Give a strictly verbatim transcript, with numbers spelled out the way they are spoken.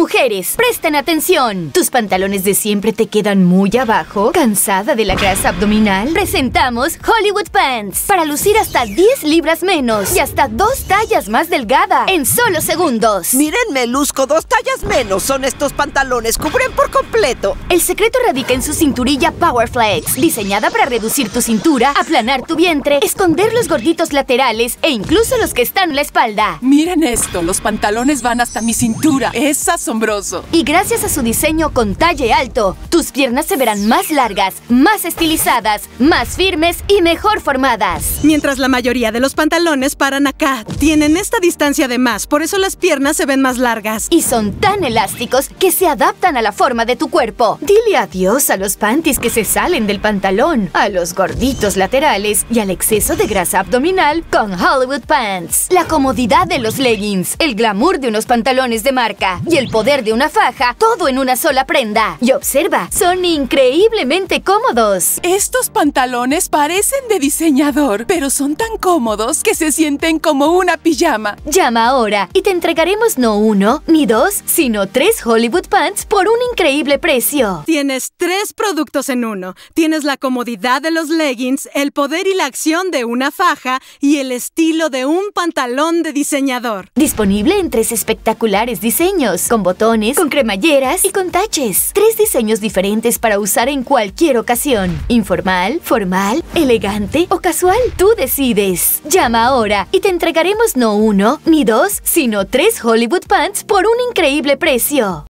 mujeres, presten atención. ¿Tus pantalones de siempre te quedan muy abajo? ¿Cansada de la grasa abdominal? Presentamos Hollywood Pants para lucir hasta diez libras menos y hasta dos tallas más delgada en solo segundos. Mírenme, luzco dos tallas menos. Son estos pantalones, cubren por completo. El secreto radica en su cinturilla Power Flex, diseñada para reducir tu cintura, aplanar tu vientre, esconder los gorditos laterales e incluso los que están en la espalda. Miren esto, los pantalones van hasta mi cintura. Es asombroso. Y gracias a su diseño con talle alto, tus piernas se verán más largas, más estilizadas, más firmes y mejor formadas. Mientras la mayoría de los pantalones paran acá, tienen esta distancia de más, por eso las piernas se ven más largas. Y son tan elásticos que se adaptan a la forma de tu cuerpo. Dile adiós a los panties que se salen del pantalón, a los gorditos laterales y al exceso de grasa abdominal con Hollywood Pants. La comodidad de los leggings, el glamour de unos pantalones de marca y el poder de una faja, todo en una sola prenda. Y observa, son increíblemente cómodos. Estos pantalones parecen de diseñador, pero son tan cómodos que se sienten como una pijama. Llama ahora y te entregaremos no uno ni dos, sino tres Hollywood Pants por un increíble precio. Tienes tres productos en uno. Tienes la comodidad de los leggings, el poder y la acción de una faja y el estilo de un pantalón de diseñador. Disponible en tres espectaculares diseños, con botones, con cremalleras y con taches. Tres diseños diferentes para usar en cualquier ocasión. Informal, formal, elegante o casual. Tú decides. Llama ahora y te entregaremos no uno ni dos, sino tres Hollywood Pants por un increíble precio.